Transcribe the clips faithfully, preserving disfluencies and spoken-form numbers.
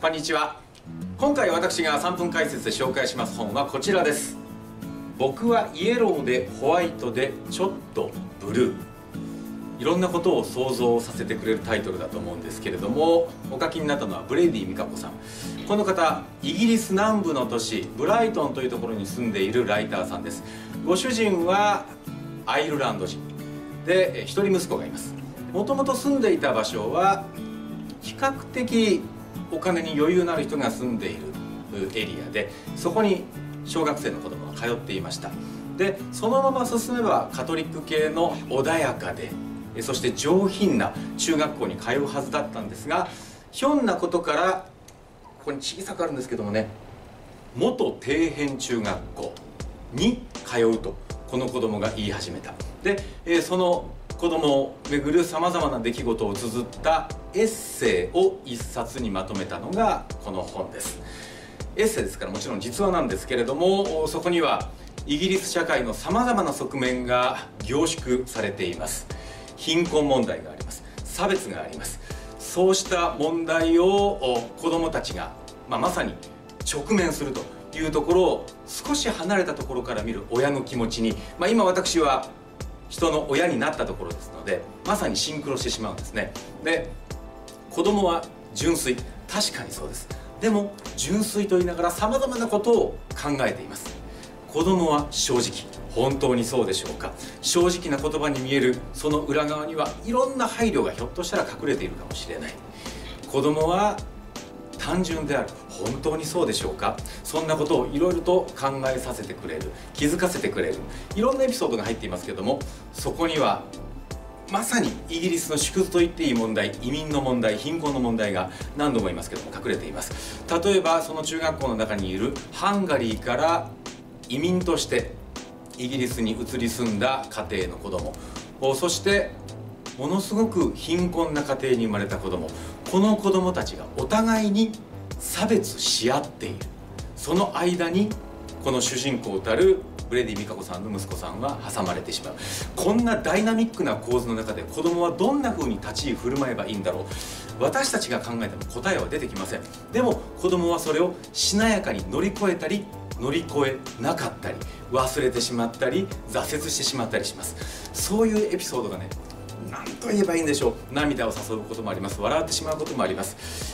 こんにちは。今回私がさんぷん解説で紹介します本はこちらです。僕はイエローでホワイトでちょっとブルー。いろんなことを想像させてくれるタイトルだと思うんですけれども、お書きになったのはブレイディ・ミカコさん。この方、イギリス南部の都市ブライトンというところに住んでいるライターさんです。ご主人はアイルランド人で一人息子がいます。もともと住んでいた場所は比較的お金に余裕のある人が住んでいるエリアで、そこに小学生の子供が通っていました。でそのまま進めばカトリック系の穏やかで、そして上品な中学校に通うはずだったんですが、ひょんなことからここに小さくあるんですけどもね、元底辺中学校に通うとこの子供が言い始めた。で、えー、その子供をめぐるさまざまな出来事を綴ったエッセイを一冊にまとめたのがこの本です。エッセイですからもちろん実話なんですけれども、そこにはイギリス社会のさまざまな側面が凝縮されています。貧困問題があります。差別があります。そうした問題を子どもたちが、まあ、まさに直面するというところを少し離れたところから見る親の気持ちに、まあ、今私は人の親になったところですので、まさにシンクロしてしまうんですね。で子供は純粋、確かにそうです。でも純粋と言いながらさまざまなことを考えています。子供は正直、本当にそうでしょうか。正直な言葉に見えるその裏側にはいろんな配慮がひょっとしたら隠れているかもしれない。子供は単純である、本当にそうでしょうか。そんなことをいろいろと考えさせてくれる、気づかせてくれる、いろんなエピソードが入っていますけれども、そこにはまさにイギリスの縮図と言っていい問題、移民の問題、貧困の問題が何度も言いますけども隠れています。例えばその中学校の中にいるハンガリーから移民としてイギリスに移り住んだ家庭の子供、そしてものすごく貧困な家庭に生まれた子供、この子供たちがお互いに差別し合っている。その間にこの主人公たるブレディ・ミカコさんの息子さんは挟まれてしまう。こんなダイナミックな構図の中で子供はどんな風に立ち居振る舞えばいいんだろう。私たちが考えても答えは出てきません。でも子供はそれをしなやかに乗り越えたり乗り越えなかったり忘れてしまったり挫折してしまったりします。そういうエピソードがね、何と言えばいいんでしょう。涙を誘うこともあります。笑ってしまうこともあります。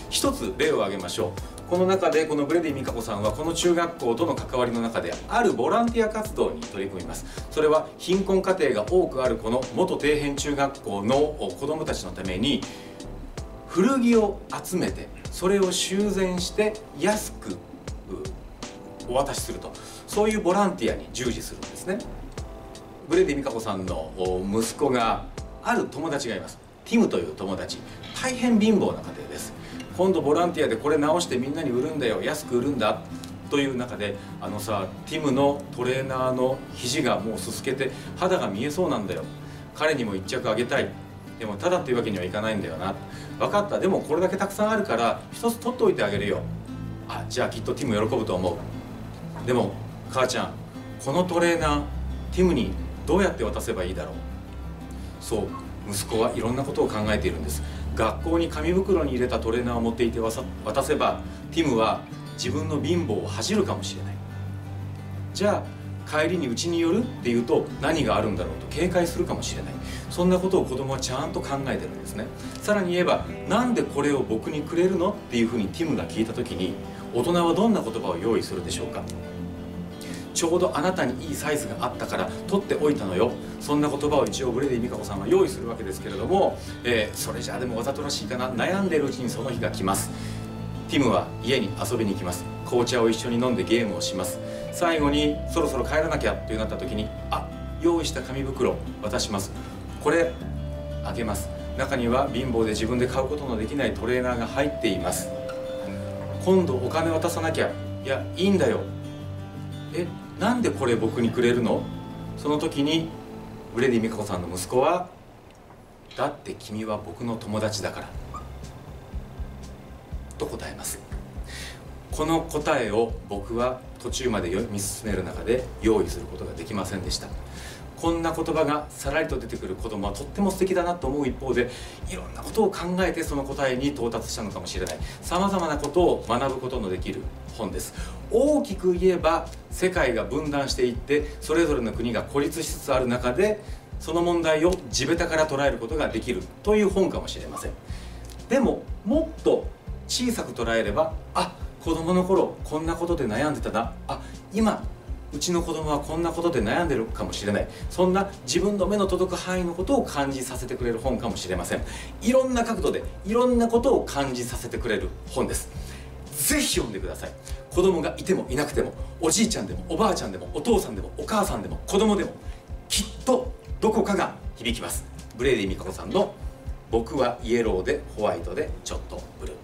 一つ例を挙げましょう。この中でこのブレディ・ミカコさんはこの中学校との関わりの中であるボランティア活動に取り組みます。それは貧困家庭が多くあるこの元底辺中学校の子どもたちのために古着を集めてそれを修繕して安くお渡しすると、そういうボランティアに従事するんですね。ブレディ・ミカコさんの息子がある友達がいます。ティムという友達、大変貧乏な家庭です。今度ボランティアでこれ直してみんなに売るんだよ、安く売るんだという中で、あのさ、ティムのトレーナーの肘がもうすすけて肌が見えそうなんだよ、彼にも一着あげたい、でもただっていうわけにはいかないんだよな。分かった、でもこれだけたくさんあるから一つ取っておいてあげるよ。あ、じゃあきっとティム喜ぶと思う。でも母ちゃん、このトレーナーティムにどうやって渡せばいいだろう。そう、息子はいろんなことを考えているんです。学校に紙袋に入れたトレーナーを持っていて渡せばティムは自分の貧乏を恥じるかもしれない。じゃあ帰りにうちに寄るっていうと何があるんだろうと警戒するかもしれない。そんなことを子供はちゃんと考えてるんですね。さらに言えば、なんでこれを僕にくれるのっていうふうにティムが聞いた時に、大人はどんな言葉を用意するでしょうか。ちょうどあなたにいいサイズがあったから取っておいたのよ。そんな言葉を一応ブレディ・ミカコさんは用意するわけですけれども、えー、それじゃあでもわざとらしいかな、悩んでいるうちにその日が来ます。ティムは家に遊びに行きます。紅茶を一緒に飲んでゲームをします。最後にそろそろ帰らなきゃとなった時に、あ、用意した紙袋渡します。これあげます。中には貧乏で自分で買うことのできないトレーナーが入っています。今度お金渡さなきゃ。いや、いいんだよ。え、なんでこれ僕にくれるの？その時にブレディ・ミカコさんの息子は、だって君は僕の友達だからと答えます。この答えを僕は途中まで読み進める中で用意することができませんでした。 こんな言葉がさらりと出てくる子供はとっても素敵だなと思う一方で、いろんなことを考えてその答えに到達したのかもしれない、さまざまなことを学ぶことのできる本です。大きく言えば世界が分断していってそれぞれの国が孤立しつつある中で、その問題を地べたから捉えることができるという本かもしれません。でももっと小さく捉えれば、あ、子供の頃こんなことで悩んでたな、あ、今うちの子供はこんなことで悩んでるかもしれない、そんな自分の目の届く範囲のことを感じさせてくれる本かもしれません。いろんな角度でいろんなことを感じさせてくれる本です。ぜひ読んでください。子供がいてもいなくても、おじいちゃんでもおばあちゃんでもお父さんでもお母さんでも子供でも、きっとどこかが響きます。ブレイディ・ミカコさんの「僕はイエローでホワイトでちょっとブルー」。